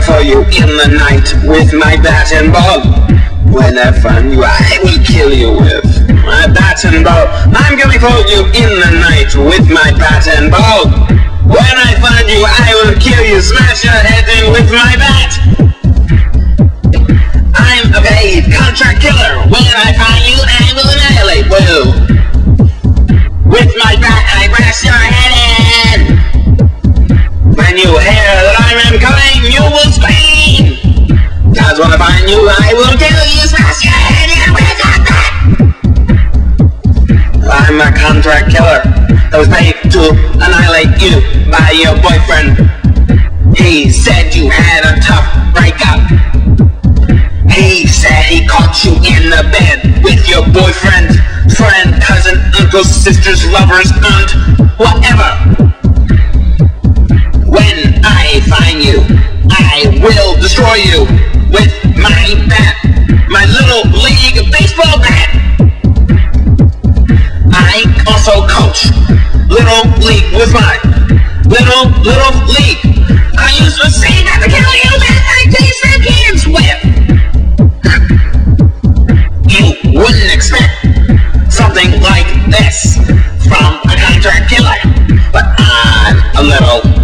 for you in the night with my bat and ball. When I find you, I will kill you with my bat and ball. I'm coming for you in the night with my bat and ball. When I find you, I will kill you, smash your head in with my bat. I'm a paid contract killer. When I find you, I will annihilate you. With my bat, I bash your head in. When you hear that I am coming, you will scream. Cause when I find you, I will kill you, smash your head in with that bat. I'm a contract killer that was paid to annihilate you by your boyfriend. He said you had a tough breakup. He said he caught you in the bed with your boyfriend, friend, cousin, uncle, sisters, lovers, aunt, whatever. When I find you, I will destroy you with my bat, my little league baseball bat. I also coach little league with my little league. I used to say not to kill you with my decent kids whip. You wouldn't expect something like this from a contract killer, but I'm a little